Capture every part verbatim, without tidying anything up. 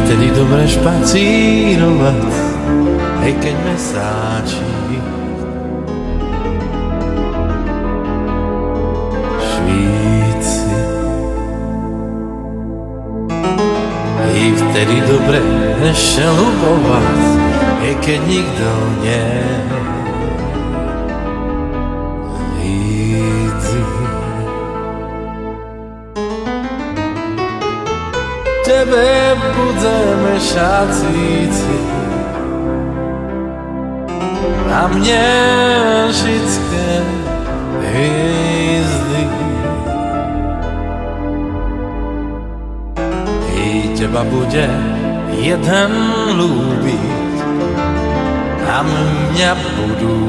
vtedy dobre špacírovať, aj keď mesáči. Švíci. I vtedy dobre ešte ľubovať, aj keď nikto nie. Víci. Tebe budeme šacíci a mne všetké hviezdy. I teba bude jeden ľúbiť a mňa budú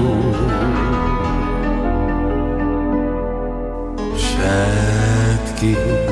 všetky.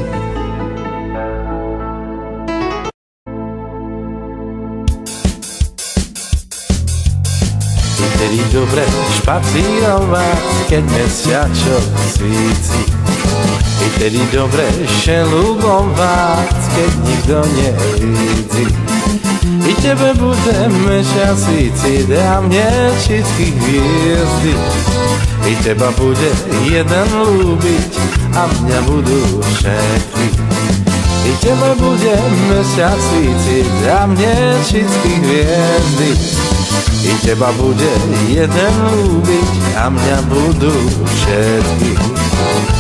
Vtedy dobre špacírovať, keď mesiačok svíci. I tedy dobre šelubovať, keď nikto nevidí. I tebe budeme šacíci, a mne všetky hviezdy. I teba bude jeden ľúbiť a mňa budú všetky. I tebe budeme šacíci, a mne všetky hviezdy. I teba bude jeden ľúbiť a mňa budú všetky.